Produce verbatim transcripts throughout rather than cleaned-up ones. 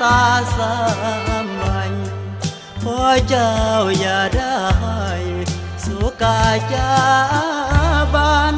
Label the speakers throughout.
Speaker 1: ำตาสามใบขอเจ้าอย่าได้สุกาจาบัน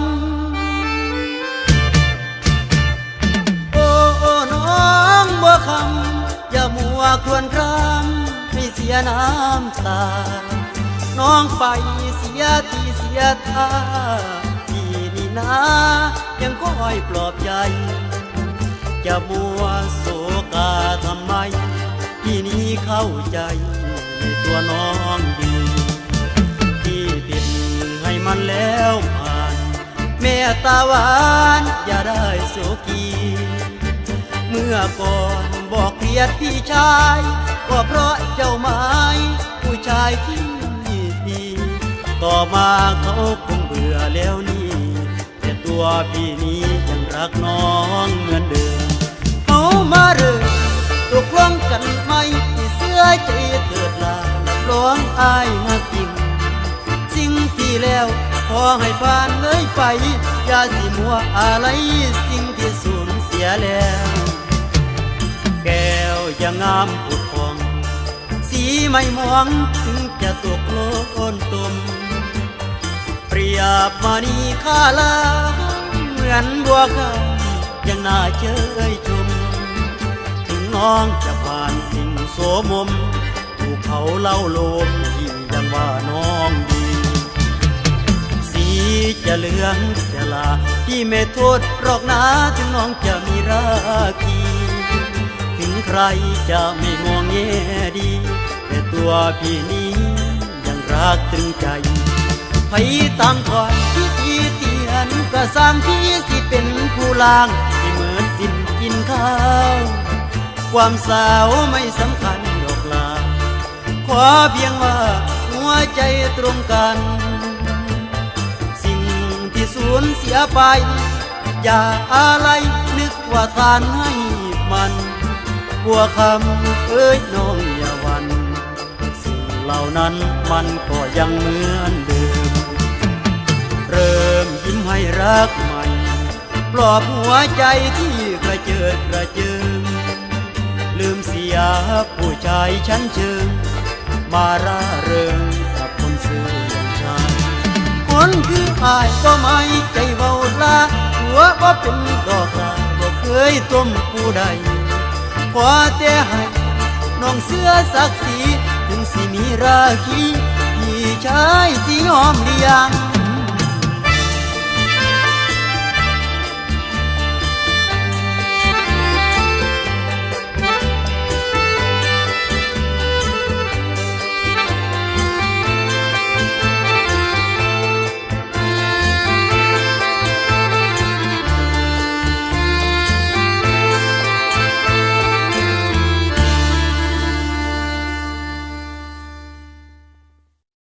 Speaker 1: โอ้โอ้น้องบัวคำอย่ามัวครวญครางให้เสียน้ำตาน้องไปเสียทีเสียท่าพี่นี่นะยังคอยปลอบใจจะมัวโศกาทำไมพี่นี้เข้าใจในตัวน้องดีพี่ติดให้มันแล้วผ่านเมตตาหวานอย่าได้โศกีเมื่อก่อนบอกเกลียดพี่ชายก็เพราะเจ้าไม้ผู้ชายที่ดีต่อมาเขาคงเบื่อแล้วนี่แต่ตัวพี่นี้ยังรักน้องเหมือนเดิมเขามาเริ่มตกลงกันไหมที่เสื้อใจเกิดลารับรองอายหักจริงสิ่งที่แล้วขอให้ผ่านเลยไปอย่าสิมัวอะไรสิ่งที่สูญเสียแล้วแก้วยังงามผุดพองสีไม่มองถึงจะตกโลนตมเปรียบมานีข้าลาเหมือนบัวคำยังน่าเชยชมถึงน้องจะผ่านสิ่งโสมมถูกเขาเล่าโลมที่ยังว่าน้องดีสีจะเหลืองจะลาพี่ไม่โทษหรอกนะถึงน้องจะมีราคีถึงใครจะไม่มองแง่ดีแต่ตัวพี่นี้ยังรักตรึงใจไปตามก่อนที่ที่เตียนก็สร้างพี่สิเป็นผู้ล่างที่เหมือนสิ้นกินข้าวความสาวไม่สำคัญดอกลาขอเพียงว่าหัวใจตรงกันสิ่งที่สูญเสียไปอย่าอะไรนึกว่าทานให้มันบัวคำเอ้ยน้องอย่าหวั่นสิ่งเหล่านั้นมันก็ยังเหมือนเดิมเริ่มยิ้มให้รักใหม่ปลอบหัวใจที่กระเจิดกระเจิงลืมเสียผู้ชายชั้นเชิงมาร่าเริงกับคนซื่ออย่างฉันคนคืออายก็ไม่ใจเบาลาหัวว่าเป็นดอกลาบ่เคยต้มผู้ใดขอแต่ให้น้องเสื้อศักดิ์ศรีถึงสิมีราคีพี่ชายสิยอมเลี้ยง